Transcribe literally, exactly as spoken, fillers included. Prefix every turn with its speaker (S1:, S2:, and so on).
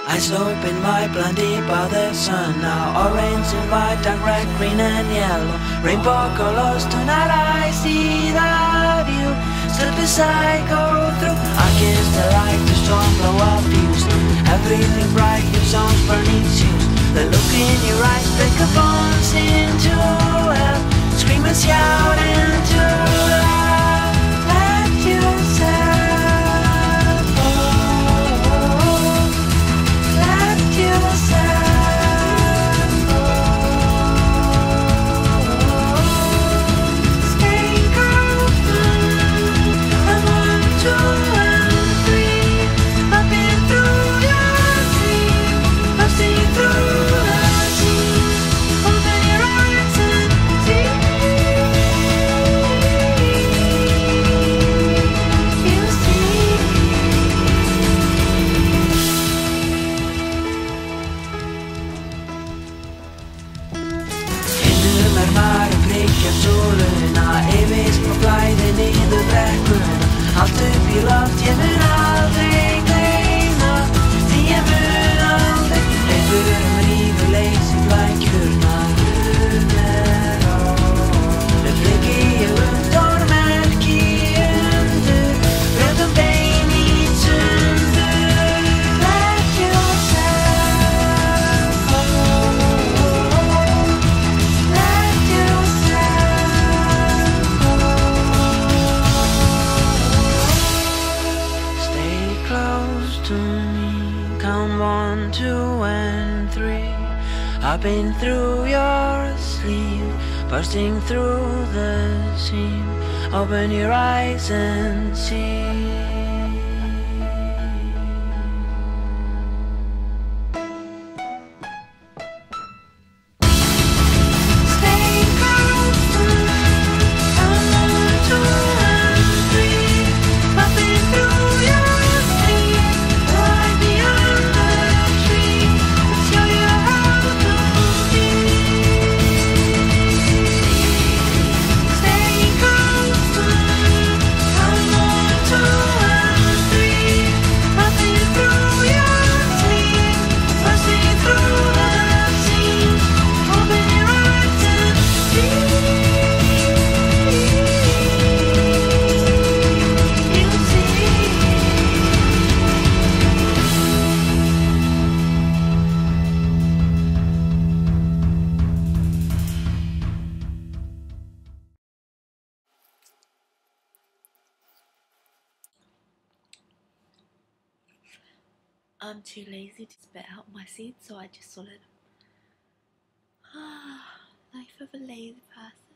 S1: Eyes open wide, blinded by the sun. Now orange and white, dark red, green and yellow. Rainbow colors, tonight I see that you stood beside, go through. I kiss the light, the storm blow up views. Everything bright, your songs burning shoes. The look in your eyes, break a bones into hell. Scream and shout into love. Let yourself go. Let yourself go. Stay calm. I'm on two and three. I've been through your sleep. I've seen through the sea. Open your eyes and see. You see. Finnum er maður prikja sóluna. Evist på flæði niður brekkuna. Allt upp í loft, ég mun aldrei gleyma. Því ég mun aldrei. Hleypur rífur leysi flækjurnar um er á. Með fliki ég undormerki undur. Brjótum bein í sundur. Let yourself go. Let yourself go. Stay close to me. Count one, two, and three. I've been through your sleeve, bursting through the seam. Open your eyes and see. Stay close to me. Count one, two, and three. I've been through your sleep, right beyond the tree. Show you how to be. Stay close to me. Count one, two, and three. I've been through your sleep, bursting through the seam. Open your eyes and see. You see.
S2: I'm too lazy to spit out my seeds, so I just swallowed them. Life of a lazy person.